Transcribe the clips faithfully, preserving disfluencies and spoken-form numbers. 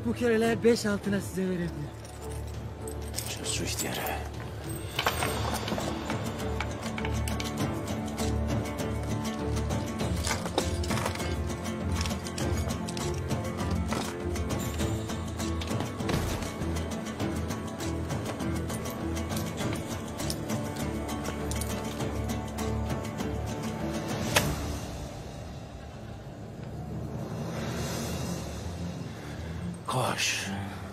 bu kereler beş altına size verebilir. Çöz şu ihtiyarı. Koş.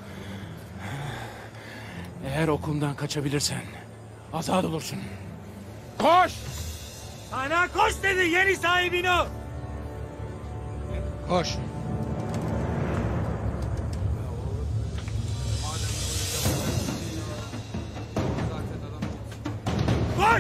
Eğer okuldan kaçabilirsen azat olursun. Koş! Sana koş dedi yeni sahibin o. Koş. Koş!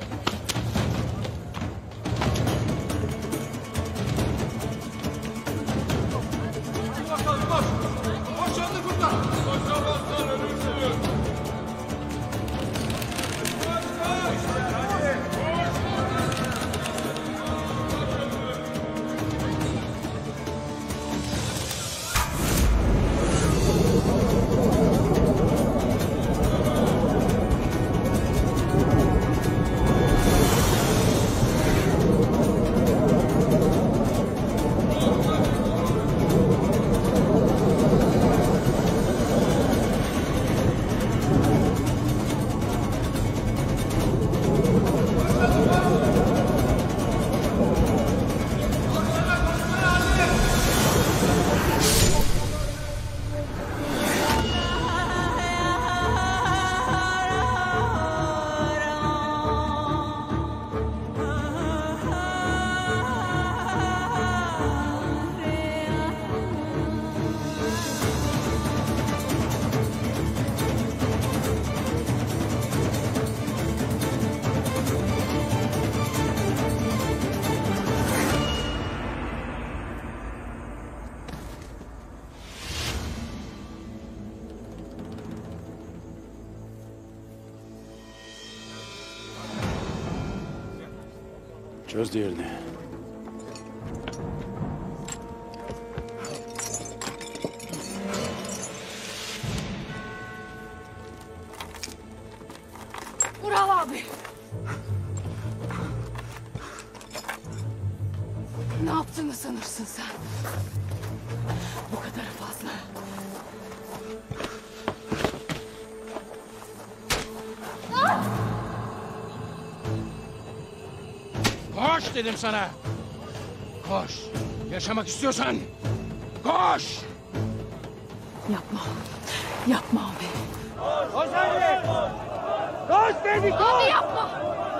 Çöz diğerini. Ural abi. Ne yaptığını sanırsın sen? Bu kadar fazla. Koş dedim sana. Koş. Yaşamak istiyorsan koş. Yapma. Yapma abi. Koş hadi! Koş dedi koş! Abi yapma.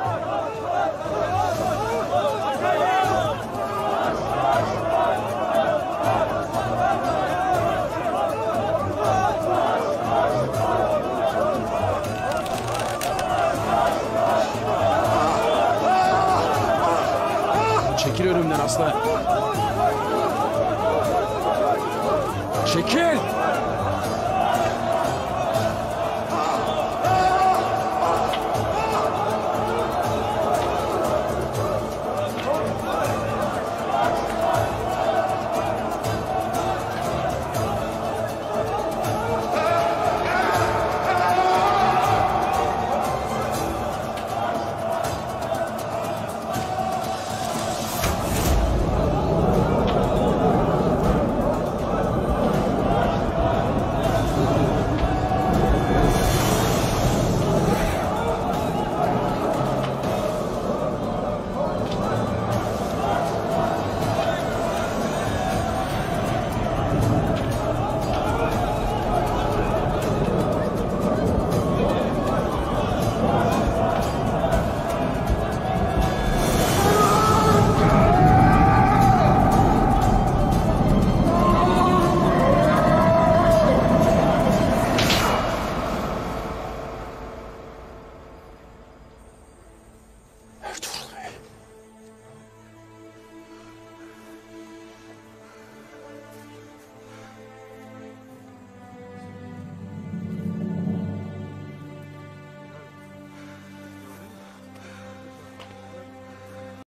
Çekil önümden aslan. Çekil.